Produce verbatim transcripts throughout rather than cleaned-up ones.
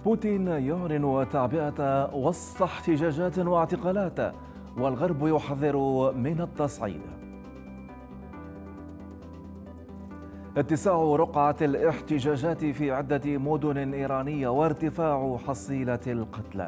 بوتين يعلن تعبئة وسط احتجاجات واعتقالات، والغرب يحذر من التصعيد. اتساع رقعة الاحتجاجات في عدة مدن إيرانية وارتفاع حصيلة القتلى.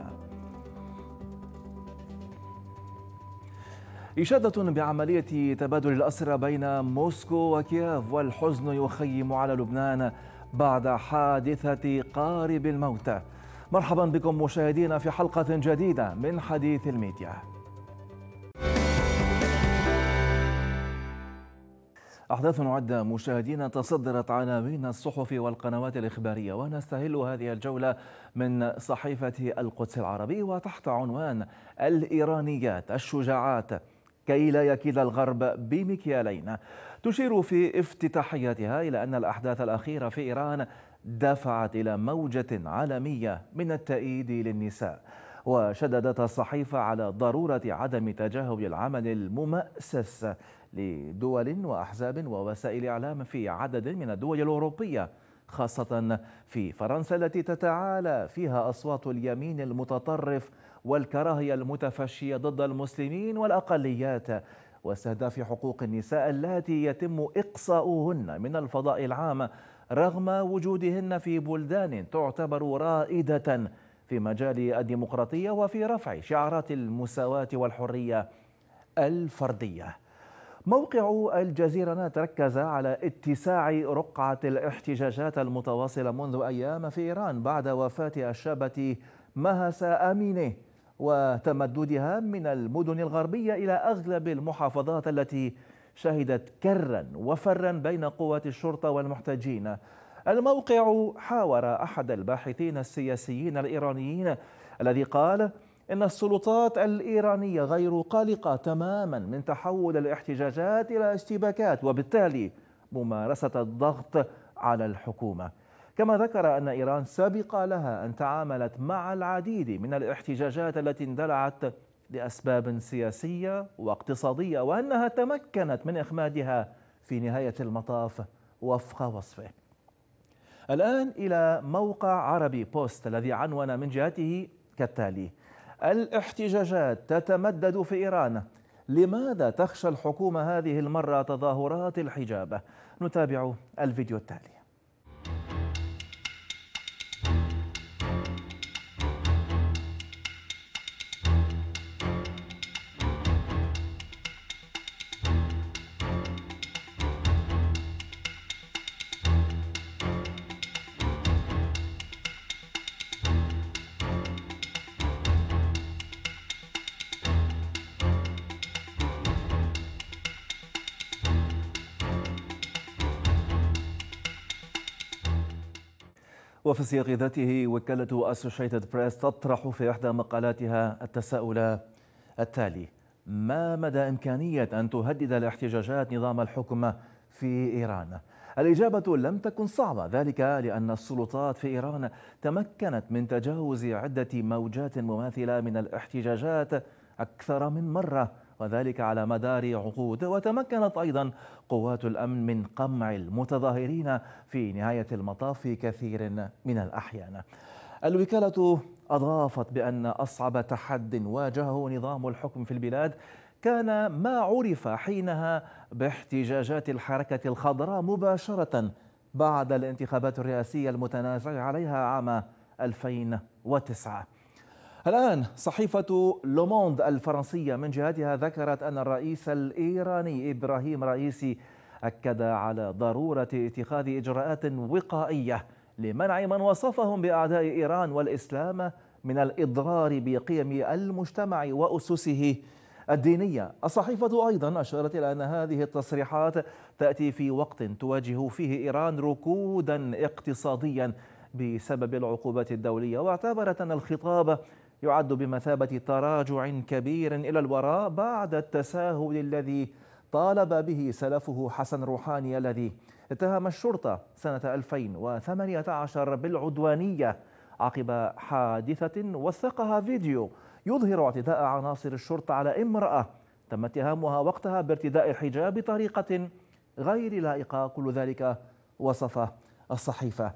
إشادة بعملية تبادل الأسرى بين موسكو وكييف، والحزن يخيم على لبنان بعد حادثة قارب الموت. مرحبا بكم مشاهدينا في حلقة جديدة من حديث الميديا. أحداث عدة مشاهدينا تصدرت عناوين الصحف والقنوات الإخبارية، ونستهل هذه الجولة من صحيفة القدس العربي وتحت عنوان الإيرانيات الشجاعات كي لا يكيل الغرب بمكيالين. تشير في افتتاحيتها إلى أن الأحداث الأخيرة في إيران دفعت إلى موجة عالمية من التأييد للنساء، وشددت الصحيفة على ضرورة عدم تجاهل العمل الممأسس لدول وأحزاب ووسائل إعلام في عدد من الدول الأوروبية، خاصة في فرنسا التي تتعالى فيها أصوات اليمين المتطرف والكراهية المتفشية ضد المسلمين والأقليات واستهداف حقوق النساء اللاتي يتم إقصاؤهن من الفضاء العام رغم وجودهن في بلدان تعتبر رائدة في مجال الديمقراطية وفي رفع شعارات المساواة والحرية الفردية. موقع الجزيرة تركز على اتساع رقعة الاحتجاجات المتواصلة منذ أيام في إيران بعد وفاة الشابة مهسا أميني، وتمددها من المدن الغربية إلى أغلب المحافظات التي شهدت كرا وفرا بين قوات الشرطة والمحتجين. الموقع حاور أحد الباحثين السياسيين الإيرانيين الذي قال إن السلطات الإيرانية غير قلقة تماما من تحول الاحتجاجات إلى اشتباكات، وبالتالي ممارسة الضغط على الحكومة. كما ذكر أن إيران سبق لها أن تعاملت مع العديد من الاحتجاجات التي اندلعت لأسباب سياسية واقتصادية، وأنها تمكنت من إخمادها في نهاية المطاف وفق وصفه. الآن إلى موقع عربي بوست الذي عنون من جهته كالتالي: الاحتجاجات تتمدد في إيران، لماذا تخشى الحكومة هذه المرة تظاهرات الحجاب؟ نتابع الفيديو التالي. وفي سياق ذاته وكالة أسوشيتد بريس تطرح في إحدى مقالاتها التساؤل التالي: ما مدى إمكانية أن تهدد الاحتجاجات نظام الحكم في إيران؟ الإجابة لم تكن صعبة، ذلك لأن السلطات في إيران تمكنت من تجاوز عدة موجات مماثلة من الاحتجاجات أكثر من مرة، وذلك على مدار عقود، وتمكنت أيضا قوات الأمن من قمع المتظاهرين في نهاية المطاف في كثير من الأحيان. الوكالة أضافت بأن أصعب تحد واجهه نظام الحكم في البلاد كان ما عرف حينها باحتجاجات الحركة الخضراء مباشرة بعد الانتخابات الرئاسية المتنازع عليها عام ألفين وتسعة. الآن صحيفة لوموند الفرنسية من جهتها ذكرت أن الرئيس الإيراني إبراهيم رئيسي أكد على ضرورة اتخاذ إجراءات وقائية لمنع من وصفهم بأعداء إيران والإسلام من الإضرار بقيم المجتمع وأسسه الدينية. الصحيفة أيضا أشارت إلى أن هذه التصريحات تأتي في وقت تواجه فيه إيران ركودا اقتصاديا بسبب العقوبات الدولية، واعتبرت أن الخطاب يعد بمثابة تراجع كبير إلى الوراء بعد التساهل الذي طالب به سلفه حسن روحاني الذي اتهم الشرطة سنة ألفين وثمانية عشر بالعدوانية عقب حادثة وثقها فيديو يظهر اعتداء عناصر الشرطة على امرأة تم اتهامها وقتها بارتداء الحجاب بطريقة غير لائقة. كل ذلك وصف الصحيفة.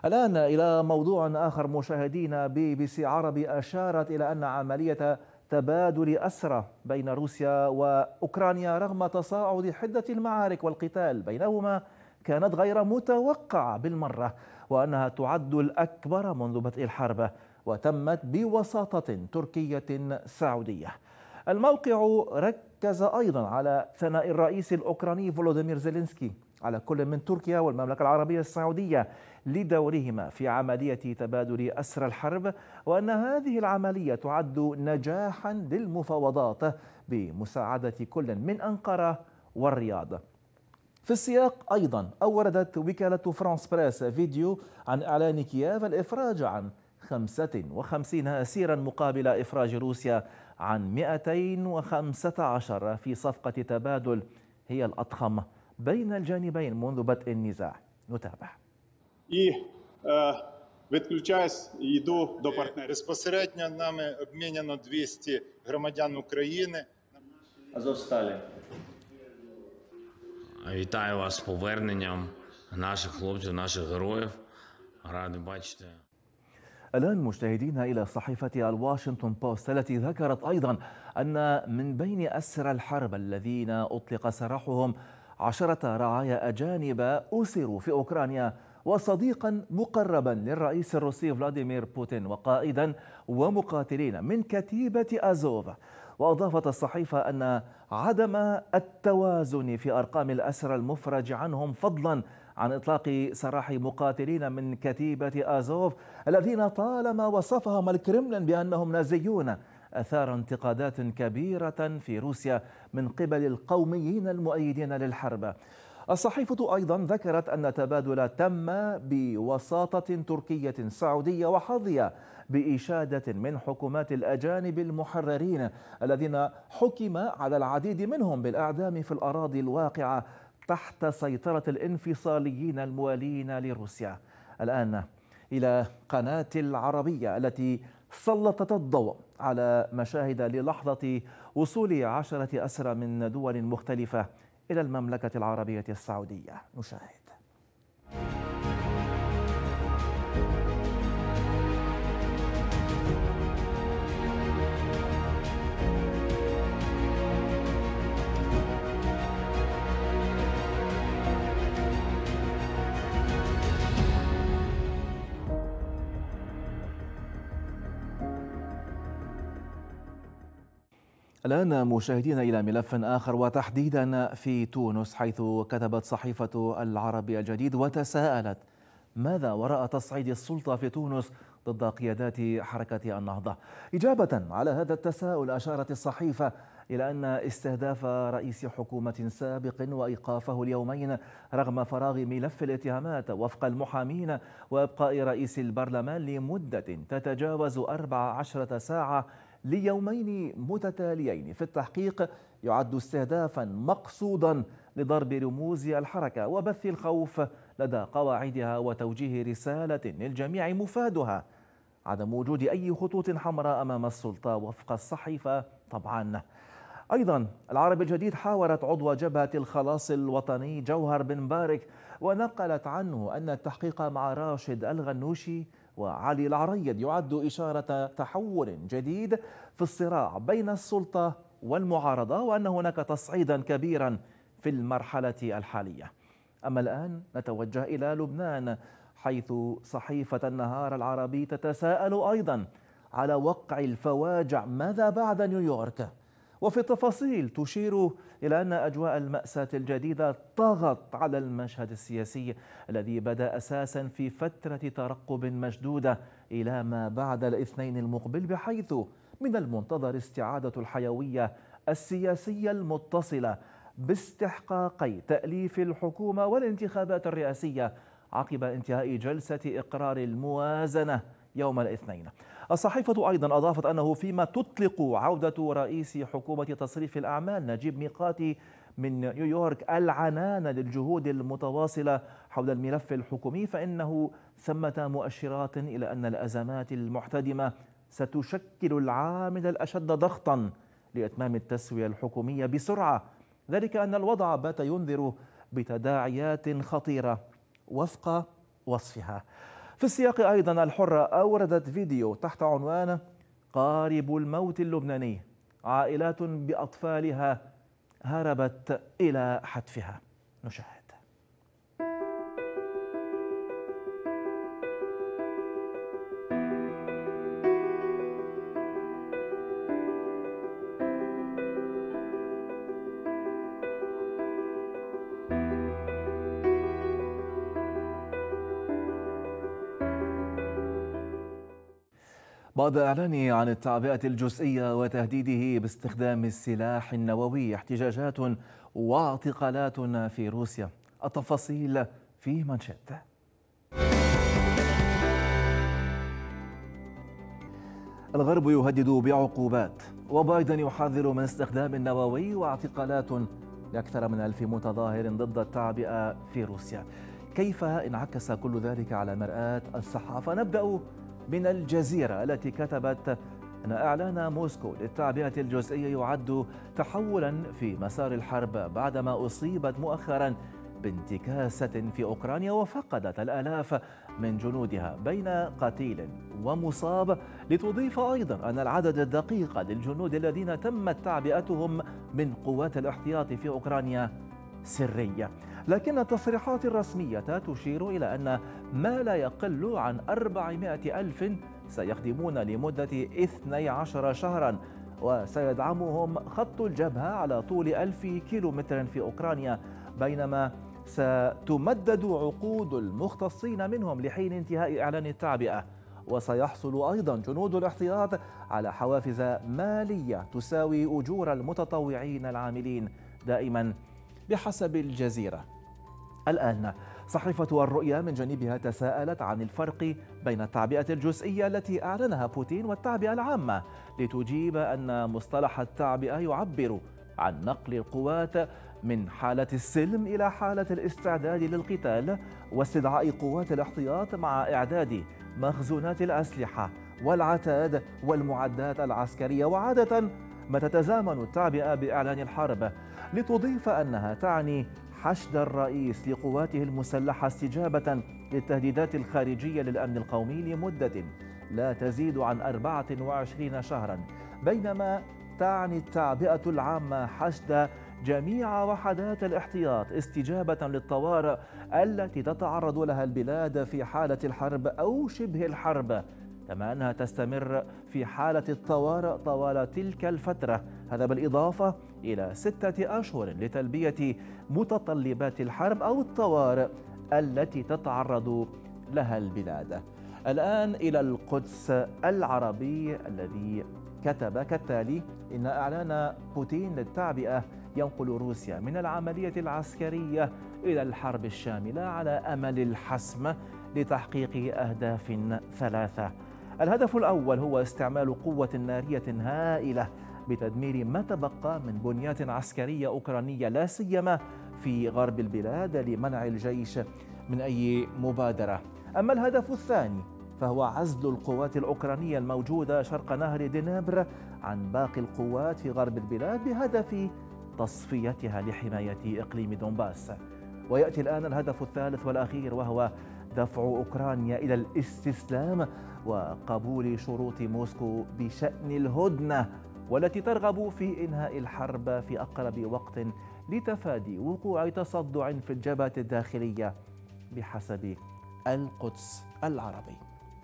الآن إلى موضوع آخر مشاهدينا. بي بي سي عربي أشارت إلى أن عملية تبادل أسرى بين روسيا وأوكرانيا رغم تصاعد حدة المعارك والقتال بينهما كانت غير متوقعة بالمرة، وأنها تعد الأكبر منذ بدء الحرب، وتمت بوساطة تركية سعودية. الموقع ركز أيضا على ثناء الرئيس الأوكراني فولوديمير زيلينسكي على كل من تركيا والمملكة العربية السعودية لدورهما في عملية تبادل أسرى الحرب، وأن هذه العملية تعد نجاحا للمفاوضات بمساعدة كل من أنقرة والرياض. في السياق أيضا أوردت وكالة فرانس بريس فيديو عن إعلان كييف الإفراج عن خمسة وخمسين أسيرا مقابل إفراج روسيا عن مئتين وخمسة عشر في صفقة تبادل هي الأضخم بين الجانبين منذ بدء النزاع. نتابع. Відключаюсь і йду до партнерів. Безпосередньо нами обміняно двісті громадян України. Азовсталі. Вітаю вас з поверненням наших хлопців, наших героїв. Радий бачити. الآن مشاهدينا إلى صحيفة الواشنطن بوست التي ذكرت أيضا أن من بين أسرى الحرب الذين أطلق سراحهم عشرة رعايا أجانب أسروا في أوكرانيا، وصديقا مقربا للرئيس الروسي فلاديمير بوتين، وقائدا ومقاتلين من كتيبة أزوف. وأضافت الصحيفة أن عدم التوازن في أرقام الأسرى المفرج عنهم فضلا عن إطلاق سراح مقاتلين من كتيبة أزوف الذين طالما وصفهم الكرملين بأنهم نازيون أثار انتقادات كبيرة في روسيا من قبل القوميين المؤيدين للحرب. الصحيفة أيضا ذكرت أن التبادل تم بوساطة تركية سعودية وحظي بإشادة من حكومات الأجانب المحررين الذين حكم على العديد منهم بالإعدام في الأراضي الواقعة تحت سيطرة الانفصاليين الموالين لروسيا. الآن إلى قناة العربية التي سلطت الضوء على مشاهد للحظة وصول عشرة أسرى من دول مختلفة إلى المملكة العربية السعودية. نشاهد. الآن مشاهدينا إلى ملف آخر، وتحديدا في تونس، حيث كتبت صحيفة العربي الجديد وتساءلت ماذا وراء تصعيد السلطة في تونس ضد قيادات حركة النهضة. إجابة على هذا التساؤل أشارت الصحيفة إلى أن استهداف رئيس حكومة سابق وإيقافه اليومين رغم فراغ ملف الاتهامات وفق المحامين وإبقاء رئيس البرلمان لمدة تتجاوز أربع عشرة ساعة ليومين متتاليين في التحقيق يعد استهدافا مقصودا لضرب رموز الحركة وبث الخوف لدى قواعدها وتوجيه رسالة للجميع مفادها عدم وجود أي خطوط حمراء أمام السلطة وفق الصحيفة طبعا. أيضا العربي الجديد حاورت عضو جبهة الخلاص الوطني جوهر بن بارك ونقلت عنه أن التحقيق مع راشد الغنوشي وعلي العريض يعد إشارة تحول جديد في الصراع بين السلطة والمعارضة، وأن هناك تصعيدا كبيرا في المرحلة الحالية. أما الآن نتوجه إلى لبنان، حيث صحيفة النهار العربي تتساءل أيضا على وقع الفواجع ماذا بعد نيويورك، وفي التفاصيل تشير إلى أن أجواء المأساة الجديدة طغت على المشهد السياسي الذي بدأ أساسا في فترة ترقب مشدودة إلى ما بعد الاثنين المقبل، بحيث من المنتظر استعادة الحيوية السياسية المتصلة باستحقاقي تأليف الحكومة والانتخابات الرئاسية عقب انتهاء جلسة إقرار الموازنة يوم الاثنين. الصحيفة أيضا أضافت أنه فيما تطلق عودة رئيس حكومة تصريف الأعمال نجيب ميقاتي من نيويورك العنان للجهود المتواصلة حول الملف الحكومي، فإنه ثمة مؤشرات إلى أن الأزمات المحتدمة ستشكل العامل الأشد ضغطا لإتمام التسوية الحكومية بسرعة، ذلك أن الوضع بات ينذر بتداعيات خطيرة وفق وصفها. في السياق أيضا الحرة أوردت فيديو تحت عنوان قارب الموت اللبناني، عائلات بأطفالها هربت إلى حتفها. نشاهد. بعد إعلانه عن التعبئة الجزئية وتهديده باستخدام السلاح النووي، احتجاجات واعتقالات في روسيا. التفاصيل في منشط. الغرب يهدد بعقوبات، وبايدن يحذر من استخدام النووي، واعتقالات لأكثر من ألف متظاهر ضد التعبئة في روسيا. كيف انعكس كل ذلك على مرآة الصحافة؟ نبدأ من الجزيرة التي كتبت أن إعلان موسكو للتعبئة الجزئية يعد تحولا في مسار الحرب بعدما أصيبت مؤخرا بانتكاسة في أوكرانيا وفقدت الآلاف من جنودها بين قتيل ومصاب، لتضيف أيضا أن العدد الدقيق للجنود الذين تمت تعبئتهم من قوات الاحتياط في أوكرانيا سرية. لكن التصريحات الرسمية تشير إلى أن ما لا يقل عن أربعمائة ألف سيخدمون لمدة اثني عشر شهرا، وسيدعمهم خط الجبهة على طول ألف كيلومتر في أوكرانيا، بينما ستمدد عقود المختصين منهم لحين انتهاء إعلان التعبئة. وسيحصل أيضا جنود الاحتياط على حوافز مالية تساوي أجور المتطوعين العاملين، دائما بحسب الجزيرة. الآن صحيفة الرؤيا من جانبها تساءلت عن الفرق بين التعبئة الجزئية التي أعلنها بوتين والتعبئة العامة، لتجيب أن مصطلح التعبئة يعبر عن نقل القوات من حالة السلم إلى حالة الاستعداد للقتال، واستدعاء قوات الاحتياط مع إعداد مخزونات الأسلحة والعتاد والمعدات العسكرية. وعادة ما تتزامن التعبئة بإعلان الحرب، لتضيف أنها تعني حشد الرئيس لقواته المسلحة استجابة للتهديدات الخارجية للأمن القومي لمدة لا تزيد عن أربعة وعشرين شهرا، بينما تعني التعبئة العامة حشد جميع وحدات الاحتياط استجابة للطوارئ التي تتعرض لها البلاد في حالة الحرب أو شبه الحرب، كما أنها تستمر في حالة الطوارئ طوال تلك الفترة، هذا بالإضافة إلى ستة أشهر لتلبية متطلبات الحرب أو الطوارئ التي تتعرض لها البلاد. الآن إلى القدس العربي الذي كتب كالتالي: إن إعلان بوتين للتعبئة ينقل روسيا من العملية العسكرية إلى الحرب الشاملة على أمل الحسم لتحقيق أهداف ثلاثة. الهدف الأول هو استعمال قوة نارية هائلة بتدمير ما تبقى من بنيات عسكرية أوكرانية، لا سيما في غرب البلاد، لمنع الجيش من أي مبادرة. أما الهدف الثاني فهو عزل القوات الأوكرانية الموجودة شرق نهر دنيبر عن باقي القوات في غرب البلاد بهدف تصفيتها لحماية إقليم دونباس. ويأتي الآن الهدف الثالث والأخير، وهو دفع أوكرانيا إلى الاستسلام وقبول شروط موسكو بشأن الهدنة، والتي ترغب في إنهاء الحرب في أقرب وقت لتفادي وقوع تصدع في الجبهة الداخلية بحسب القدس العربي.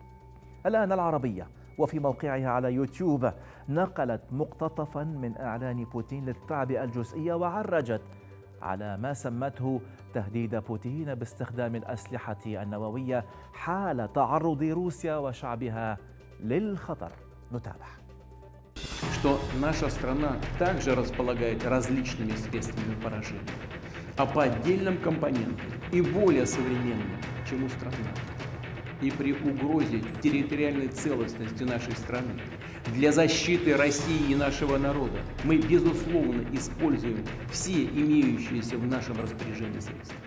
الآن العربية وفي موقعها على يوتيوب نقلت مقتطفا من إعلان بوتين للتعبئة الجزئية، وعرجت على ما سمته تهديد بوتين باستخدام الأسلحة النووية حال تعرض روسيا وشعبها للخطر. نتابع. Что наша страна также располагает различными средствами поражения, а по отдельным компонентам и более современными, чем у стран НАТО. И при угрозе территориальной целостности нашей страны для защиты России и нашего народа мы, безусловно, используем все имеющиеся в нашем распоряжении средства.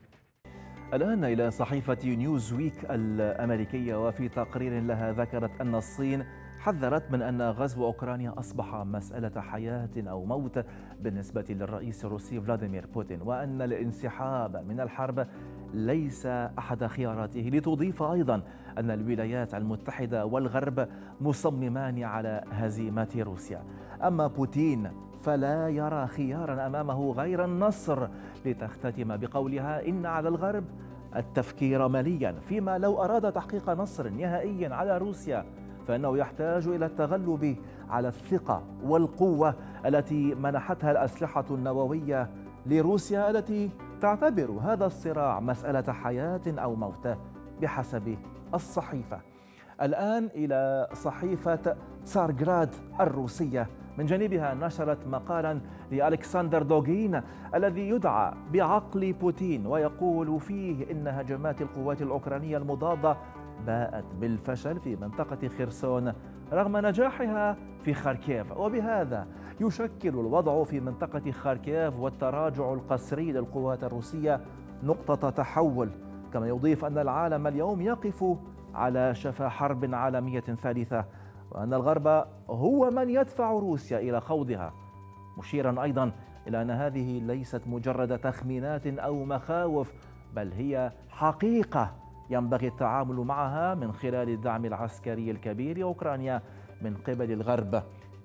الآن إلى صحيفة نيوزويك الأمريكية، وفي تقرير لها ذكرت أن الصين حذرت من أن غزو أوكرانيا أصبح مسألة حياة أو موت بالنسبة للرئيس الروسي فلاديمير بوتين، وأن الانسحاب من الحرب ليس أحد خياراته، لتضيف أيضا أن الولايات المتحدة والغرب مصممان على هزيمة روسيا. أما بوتين فلا يرى خيارا أمامه غير النصر، لتختتم بقولها إن على الغرب التفكير مليا، فيما لو أراد تحقيق نصر نهائي على روسيا فإنه يحتاج إلى التغلب على الثقة والقوة التي منحتها الأسلحة النووية لروسيا، التي تعتبر هذا الصراع مسألة حياة أو موت بحسب الصحيفة. الآن إلى صحيفة تسارغراد الروسية، من جانبها نشرت مقالا لألكسندر دوغين الذي يدعى بعقل بوتين، ويقول فيه إن هجمات القوات الأوكرانية المضادة باءت بالفشل في منطقة خرسون رغم نجاحها في خاركيف، وبهذا يشكل الوضع في منطقة خاركيف والتراجع القسري للقوات الروسية نقطة تحول. كما يضيف أن العالم اليوم يقف على شفا حرب عالمية ثالثة، وأن الغرب هو من يدفع روسيا إلى خوضها، مشيرا أيضا إلى أن هذه ليست مجرد تخمينات أو مخاوف، بل هي حقيقة ينبغي التعامل معها من خلال الدعم العسكري الكبير لأوكرانيا من قبل الغرب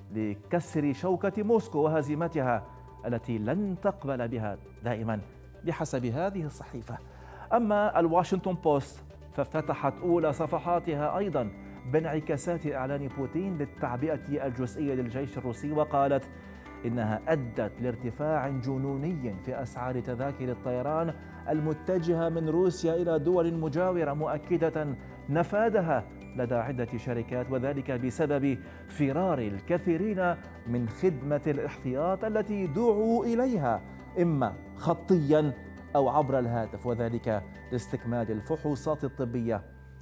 لكسر شوكة موسكو وهزيمتها التي لن تقبل بها دائما بحسب هذه الصحيفة. أما الواشنطن بوست فافتتحت أولى صفحاتها أيضا بانعكاسات إعلان بوتين للتعبئة الجزئية للجيش الروسي، وقالت إنها أدت لارتفاع جنوني في أسعار تذاكر الطيران المتجهة من روسيا إلى دول مجاورة، مؤكدة نفاذها لدى عدة شركات، وذلك بسبب فرار الكثيرين من خدمة الاحتياط التي دعوا إليها إما خطيا أو عبر الهاتف، وذلك لاستكمال الفحوصات الطبية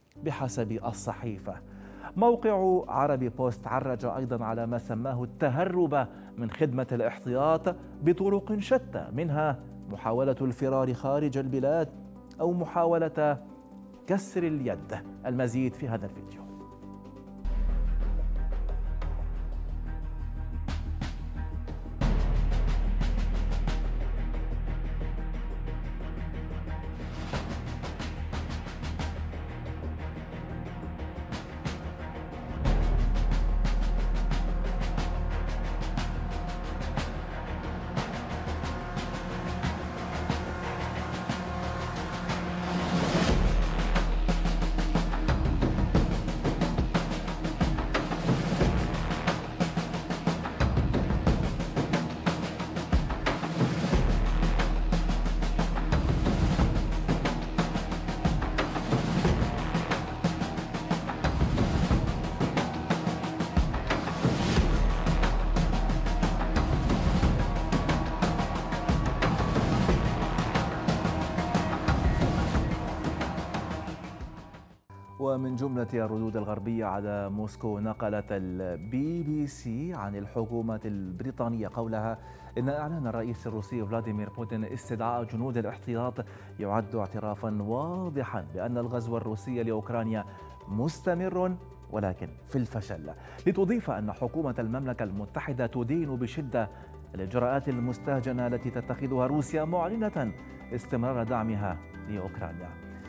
بحسب الصحيفة. موقع عربي بوست عرج أيضا على ما سماه التهرب من خدمة الاحتياط بطرق شتى، منها محاولة الفرار خارج البلاد أو محاولة كسر اليد. المزيد في هذا الفيديو. ومن جملة الردود الغربية على موسكو نقلت البي بي سي عن الحكومة البريطانية قولها إن إعلان الرئيس الروسي فلاديمير بوتين استدعاء جنود الاحتياط يعد اعترافا واضحا بأن الغزو الروسي لأوكرانيا مستمر ولكن في الفشل، لتضيف أن حكومة المملكة المتحدة تدين بشدة الإجراءات المستهجنة التي تتخذها روسيا، معلنة استمرار دعمها لأوكرانيا.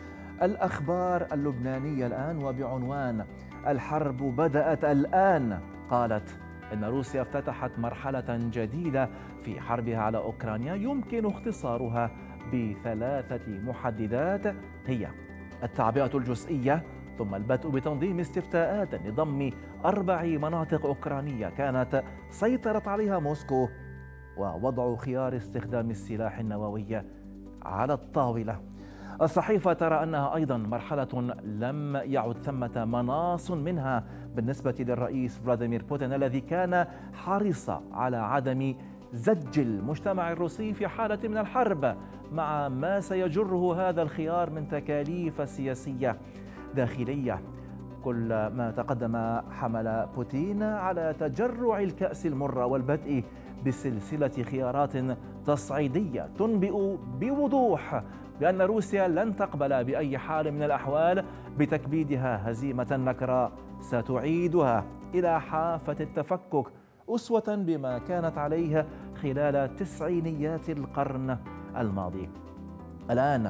الأخبار اللبنانية الآن وبعنوان الحرب بدأت الآن، قالت إن روسيا افتتحت مرحلة جديدة في حربها على أوكرانيا يمكن اختصارها بثلاثة محددات، هي التعبئة الجزئية، ثم البدء بتنظيم استفتاءات لضم أربع مناطق أوكرانية كانت سيطرت عليها موسكو، ووضع خيار استخدام السلاح النووي على الطاولة. الصحيفة ترى أنها أيضا مرحلة لم يعد ثمة مناص منها بالنسبة للرئيس فلاديمير بوتين الذي كان حريص على عدم زج المجتمع الروسي في حالة من الحرب، مع ما سيجره هذا الخيار من تكاليف سياسية داخلية. كل ما تقدم حمل بوتين على تجرع الكأس المرة والبدء بسلسلة خيارات تصعيدية تنبئ بوضوح بأن روسيا لن تقبل بأي حال من الأحوال بتكبيدها هزيمة نكراء ستعيدها إلى حافة التفكك، أسوة بما كانت عليه خلال تسعينيات القرن الماضي. الآن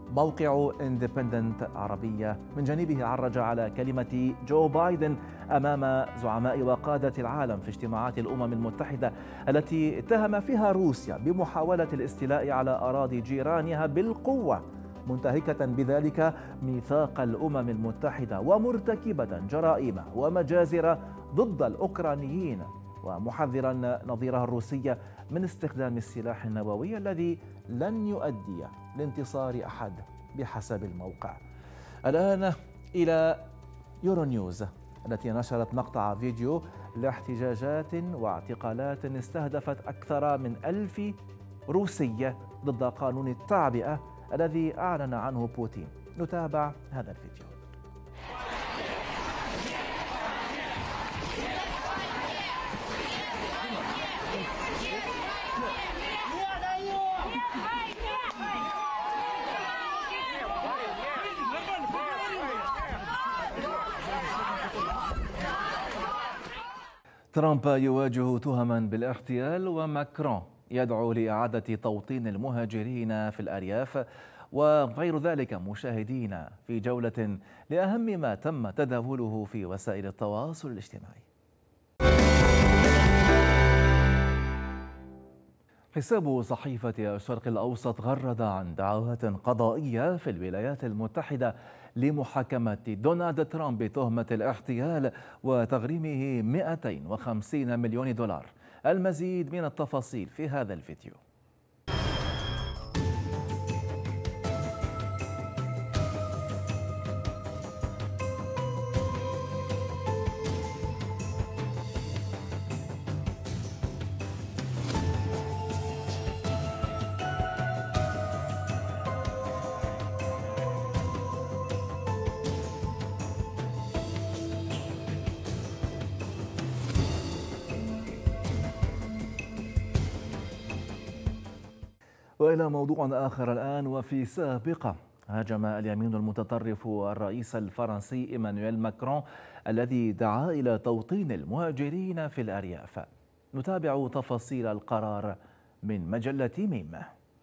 موقع اندبندنت عربية من جانبه عرج على كلمة جو بايدن أمام زعماء وقادة العالم في اجتماعات الأمم المتحدة التي اتهم فيها روسيا بمحاولة الاستيلاء على أراضي جيرانها بالقوة، منتهكة بذلك ميثاق الأمم المتحدة ومرتكبة جرائم ومجازر ضد الأوكرانيين، ومحذرا نظيرها الروسي من استخدام السلاح النووي الذي لن يؤدي لانتصار أحد بحسب الموقع. الآن إلى يورونيوز التي نشرت مقطع فيديو لاحتجاجات واعتقالات استهدفت أكثر من ألف روسي ضد قانون التعبئة الذي أعلن عنه بوتين. نتابع هذا الفيديو. ترامب يواجه تهما بالاغتيال، وماكرون يدعو لإعادة توطين المهاجرين في الأرياف، وغير ذلك مشاهدين في جولة لأهم ما تم تداوله في وسائل التواصل الاجتماعي. حساب صحيفة الشرق الأوسط غرد عن دعوات قضائية في الولايات المتحدة لمحاكمة دونالد ترامب بتهمة الاغتيال وتغريمه مئتين وخمسين مليون دولار. المزيد من التفاصيل في هذا الفيديو. وإلى موضوع آخر الآن. وفي سابقة هاجم اليمين المتطرف الرئيس الفرنسي إيمانويل ماكرون الذي دعا إلى توطين المهاجرين في الأرياف. نتابع تفاصيل القرار من مجلة ميم.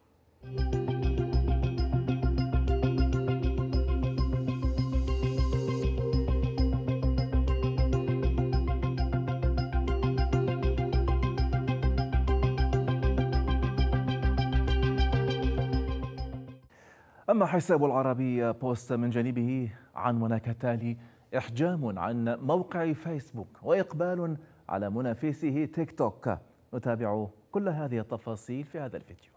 أما حساب العربية بوست من جانبه عنون كالتالي: إحجام عن موقع فيسبوك وإقبال على منافسه تيك توك. نتابع كل هذه التفاصيل في هذا الفيديو.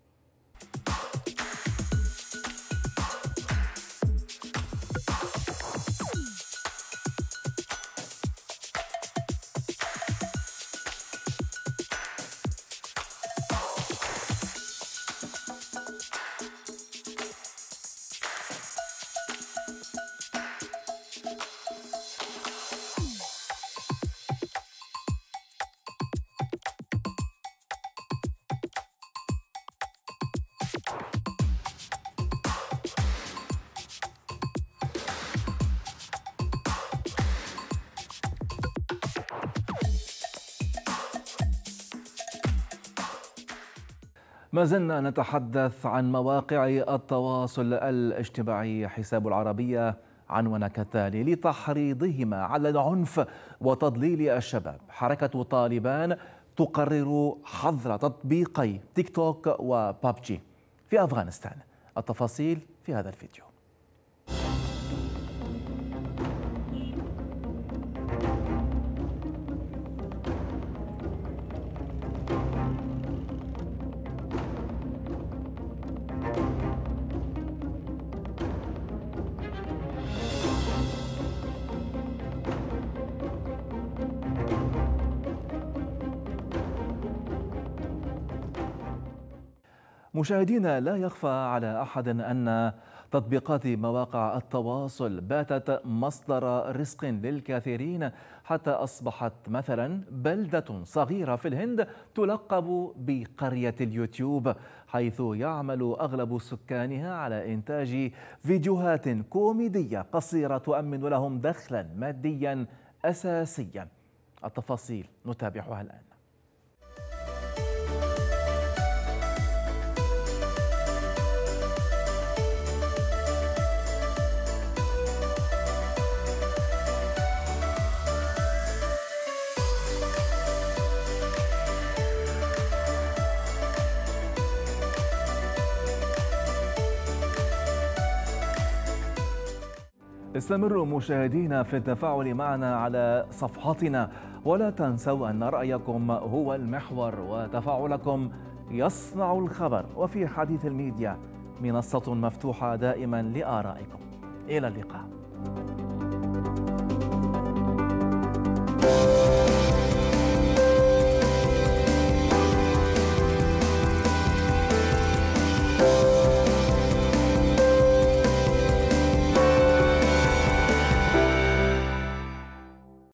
ما زلنا نتحدث عن مواقع التواصل الاجتماعي. حساب العربية عنون كالتالي: لتحريضهما على العنف وتضليل الشباب، حركة طالبان تقرر حظر تطبيقي تيك توك وبابجي في أفغانستان. التفاصيل في هذا الفيديو. مشاهدينا، لا يخفى على أحد أن تطبيقات مواقع التواصل باتت مصدر رزق للكثيرين، حتى أصبحت مثلا بلدة صغيرة في الهند تلقب بقرية اليوتيوب، حيث يعمل أغلب سكانها على إنتاج فيديوهات كوميدية قصيرة تؤمن لهم دخلا ماديا أساسيا. التفاصيل نتابعها الآن. استمروا مشاهدينا في التفاعل معنا على صفحتنا، ولا تنسوا أن رأيكم هو المحور وتفاعلكم يصنع الخبر. وفي حديث الميديا منصة مفتوحة دائما لآرائكم. إلى اللقاء.